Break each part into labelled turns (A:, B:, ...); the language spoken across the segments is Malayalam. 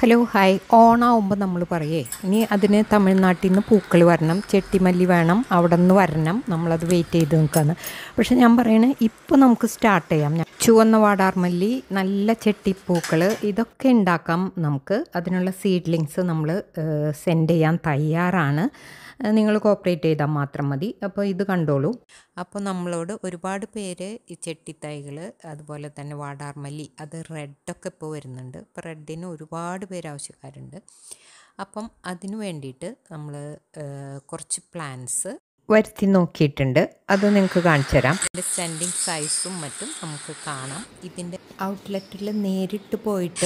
A: ഹലോ ഹായ് ഓണാവുമ്പോൾ നമ്മൾ പറയേ ഇനി അതിന് തമിഴ്നാട്ടിൽ നിന്ന് പൂക്കൾ വരണം, ചെട്ടിമല്ലി വേണം, അവിടെ നിന്ന് വരണം, നമ്മളത് വെയിറ്റ് ചെയ്ത് നിൽക്കുകയാണ്. പക്ഷെ ഞാൻ പറയണേ ഇപ്പോൾ നമുക്ക് സ്റ്റാർട്ട് ചെയ്യാം. ചുവന്ന വാടാർമല്ലി, നല്ല ചെട്ടിപ്പൂക്കൾ, ഇതൊക്കെ ഉണ്ടാക്കാം നമുക്ക്. അതിനുള്ള സീഡ്ലിങ്സ് നമ്മൾ സെൻഡ് ചെയ്യാൻ തയ്യാറാണ്. നിങ്ങൾ കോപ്പറേറ്റ് ചെയ്താൽ മാത്രം മതി. അപ്പോൾ ഇത് കണ്ടോളൂ. അപ്പോൾ നമ്മളോട് ഒരുപാട് പേര് ഈ ചെട്ടിത്തൈകൾ, അതുപോലെ തന്നെ വാടാർമല്ലി, അത് റെഡൊക്കെ ഇപ്പോൾ വരുന്നുണ്ട്. ഇപ്പോൾ റെഡിന് ഒരുപാട് പേര് ആവശ്യക്കാരുണ്ട്. അപ്പം അതിന് വേണ്ടിയിട്ട് നമ്മൾ കുറച്ച് പ്ലാൻസ് വരുത്തി നോക്കിയിട്ടുണ്ട്. അത് നിങ്ങൾക്ക് കാണിച്ചു തരാം. ഇതിൻ്റെ സെൻഡിങ് സൈസും മറ്റും നമുക്ക് കാണാം. ഇതിൻ്റെ ഔട്ട്ലെറ്റിൽ നേരിട്ട് പോയിട്ട്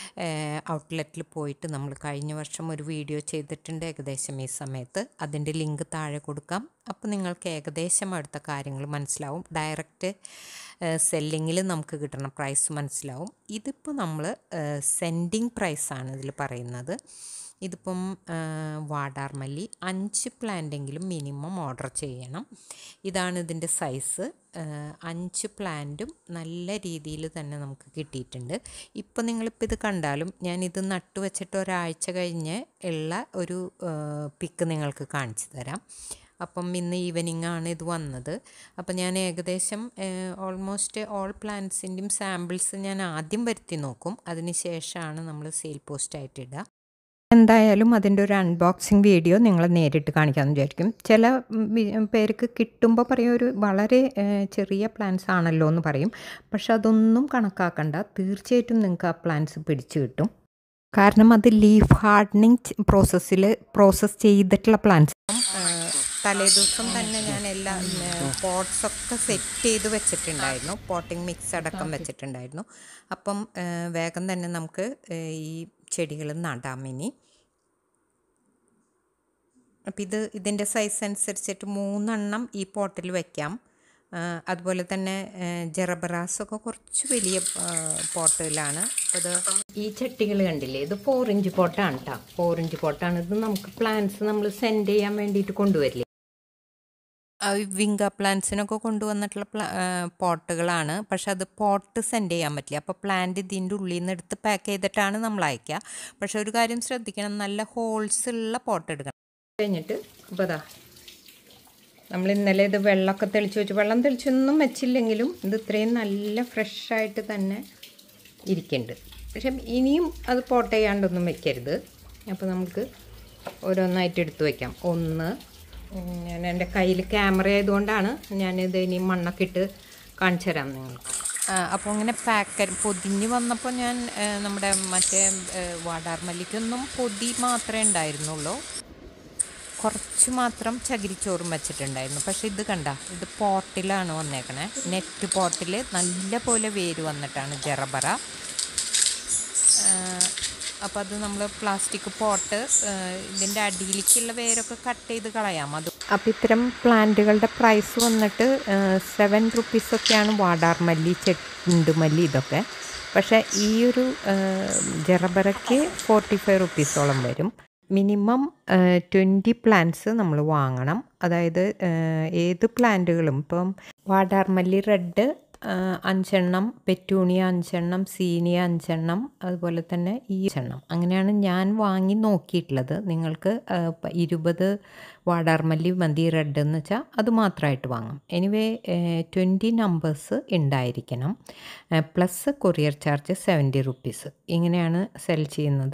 A: നമ്മൾ കഴിഞ്ഞ വർഷം ഒരു വീഡിയോ ചെയ്തിട്ടുണ്ട് ഏകദേശം ഈ സമയത്ത്. അതിൻ്റെ ലിങ്ക് താഴെ കൊടുക്കാം. അപ്പോൾ നിങ്ങൾക്ക് ഏകദേശം അടുത്ത കാര്യങ്ങൾ മനസ്സിലാവും. ഡയറക്റ്റ് സെല്ലിങ്ങിൽ നമുക്ക് കിട്ടുന്ന പ്രൈസ് മനസ്സിലാവും. ഇതിപ്പോൾ നമ്മൾ സെൻഡിങ് പ്രൈസാണ് ഇതിൽ പറയുന്നത്. ഇതിപ്പം വാടാർമല്ലി 5 പ്ലാന്റെങ്കിലും മിനിമം ഓർഡർ ചെയ്യണം. ഇതാണ് ഇതിൻ്റെ സൈസ്. 5 പ്ലാന്റും നല്ല രീതിയിൽ തന്നെ നമുക്ക് കിട്ടിയിട്ടുണ്ട്. ഇപ്പോൾ നിങ്ങളിപ്പോൾ ഇത് കണ്ടാലും ഞാനിത് നട്ടു വെച്ചിട്ട് ഒരാഴ്ച കഴിഞ്ഞ് ഉള്ള ഒരു പിക്ക് നിങ്ങൾക്ക് കാണിച്ചു തരാം. അപ്പം ഇന്ന് ഈവനിങ് ആണ് ഇത് വന്നത്. അപ്പം ഞാൻ ഏകദേശം ഓൾമോസ്റ്റ് ഓൾ പ്ലാന്റ്സിൻ്റെയും സാമ്പിൾസ് ഞാൻ ആദ്യം വരുത്തി നോക്കും. അതിന് ശേഷമാണ് നമ്മൾ സെയിൽ പോസ്റ്റായിട്ട് ഇടുക. എന്തായാലും അതിൻ്റെ ഒരു അൺബോക്സിങ് വീഡിയോ നിങ്ങൾ നേരിട്ട് കാണിക്കാമെന്ന് വിചാരിക്കും. ചില പേർക്ക് കിട്ടുമ്പോൾ പറയും ഒരു വളരെ ചെറിയ പ്ലാന്റ്സ് ആണല്ലോ എന്ന് പറയും. പക്ഷെ അതൊന്നും കണക്കാക്കണ്ട, തീർച്ചയായിട്ടും നിങ്ങൾക്ക് ആ പ്ലാന്റ്സ് പിടിച്ചു കിട്ടും. കാരണം അത് ലീഫ് ഹാർഡനിങ് പ്രോസസ്സ് ചെയ്തിട്ടുള്ള പ്ലാന്റ്സ്. തലേദിവസം തന്നെ ഞാൻ എല്ലാ പോട്ട്സൊക്കെ സെറ്റ് ചെയ്ത് വെച്ചിട്ടുണ്ടായിരുന്നു. പോട്ടിംഗ് മിക്സ് അടക്കം വെച്ചിട്ടുണ്ടായിരുന്നു. അപ്പം വേഗം തന്നെ നമുക്ക് ഈ ചെടികൾ നടാം ഇനി. അപ്പം ഇതിൻ്റെ സൈസ് അനുസരിച്ചിട്ട് 3 എണ്ണം ഈ പോട്ടിൽ വയ്ക്കാം. അതുപോലെ തന്നെ ജെറബറാസൊക്കെ കുറച്ച് വലിയ പോട്ടിലാണ്. അത് ഈ ചട്ടികൾ കണ്ടില്ലേ, ഇത് 4 ഇഞ്ച് പോട്ടാണ് കേട്ടോ. 4 ഇഞ്ച് പോട്ടാണ്. ഇത് നമുക്ക് പ്ലാന്റ്സ് നമ്മൾ സെൻഡ് ചെയ്യാൻ വേണ്ടിയിട്ട് കൊണ്ടുവരില്ലേ, വിങ്ക പ്ലാന്റ്സിനൊക്കെ കൊണ്ടുവന്നിട്ടുള്ള പോട്ടുകളാണ്. പക്ഷെ അത് പോട്ട് സെൻഡ് ചെയ്യാൻ പറ്റില്ല. അപ്പോൾ പ്ലാന്റ് ഇതിൻ്റെ ഉള്ളിൽ നിന്ന് എടുത്ത് പാക്ക് ചെയ്തിട്ടാണ് നമ്മൾ അയക്കുക. പക്ഷെ ഒരു കാര്യം ശ്രദ്ധിക്കണം, നല്ല ഹോൾസ് ഉള്ള പോട്ട് എടുക്കണം. കഴിഞ്ഞിട്ട് അപ്പോൾ അതാ നമ്മൾ ഇന്നലെ ഇത് വെള്ളമൊക്കെ തെളിച്ച് വെച്ച്, വെള്ളം തെളിച്ചൊന്നും വെച്ചില്ലെങ്കിലും ഇത് ഇത്രയും നല്ല ഫ്രഷായിട്ട് തന്നെ ഇരിക്കുന്നുണ്ട്. പക്ഷെ ഇനിയും അത് പോട്ട് ചെയ്യാണ്ടൊന്നും വെക്കരുത്. അപ്പോൾ നമുക്ക് ഓരോന്നായിട്ട് എടുത്ത് വയ്ക്കാം. ഞാൻ എൻ്റെ കയ്യിൽ ക്യാമറ ആയതുകൊണ്ടാണ് ഞാനിത് ഇനി മണ്ണൊക്കെ ഇട്ട് കാണിച്ചു തരാം നിങ്ങൾക്ക്. അപ്പോൾ ഇങ്ങനെ പൊതിഞ്ഞ് വന്നപ്പോൾ ഞാൻ നമ്മുടെ മറ്റേ വാടാർമല്ലിക്കൊന്നും പൊതി മാത്രമേ ഉണ്ടായിരുന്നുള്ളൂ. കുറച്ച് മാത്രം ചകിരിച്ചോറും വെച്ചിട്ടുണ്ടായിരുന്നു. പക്ഷേ ഇത് കണ്ട, ഇത് പോട്ടിലാണ് വന്നേക്കണേ. നെറ്റ് പോട്ടിൽ നല്ല പോലെ വേര് വന്നിട്ടാണ് ജെറബറ. അപ്പോൾ അത് നമ്മൾ പ്ലാസ്റ്റിക് പോട്ട് ഇതിൻ്റെ അടിയിലേക്കുള്ള വേരൊക്കെ കട്ട് ചെയ്ത് കളയാം. അപ്പോൾ ഇത്തരം പ്ലാന്റുകളുടെ പ്രൈസ് വന്നിട്ട് 7 റുപ്പീസൊക്കെയാണ് വാടാർമല്ലി, ചെണ്ടുമല്ലി ഇതൊക്കെ. പക്ഷേ ഈ ഒരു ജെറബറയ്ക്ക് 45 റുപ്പീസോളം വരും. മിനിമം 20 പ്ലാന്റ്സ് നമ്മൾ വാങ്ങണം. അതായത് ഏത് പ്ലാന്റുകളും ഇപ്പം വാടാർമല്ലി റെഡ് 5 എണ്ണം, പെറ്റൂണിയ 5 എണ്ണം, സീനിയ 5 എണ്ണം, അതുപോലെ തന്നെ ഈ 5 എണ്ണം, അങ്ങനെയാണ് ഞാൻ വാങ്ങി നോക്കിയിട്ടുള്ളത്. നിങ്ങൾക്ക് 20 വാടാർമല്ലി മതി റെഡ് എന്ന് വെച്ചാൽ അത് മാത്രമായിട്ട് വാങ്ങാം. എനിവേ 20 നമ്പേഴ്സ് ഉണ്ടായിരിക്കണം. Plus courier charge 70 rupees. ഇങ്ങനെയാണ് സെൽ ചെയ്യുന്നത്.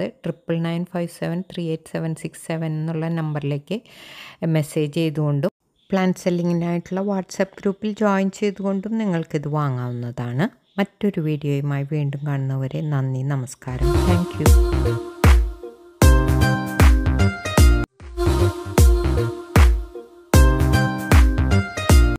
A: 9995738767 എന്നുള്ള നമ്പറിലേക്ക് മെസ്സേജ് ചെയ്തുകൊണ്ടും പ്ലാന്റ് സെല്ലിങ്ങിനായിട്ടുള്ള വാട്സപ്പ് ഗ്രൂപ്പിൽ ജോയിൻ ചെയ്തുകൊണ്ടും നിങ്ങൾക്കിത് വാങ്ങാവുന്നതാണ്. മറ്റൊരു വീഡിയോയുമായി വീണ്ടും കാണുന്നവരെ നന്ദി, നമസ്കാരം. Thank U.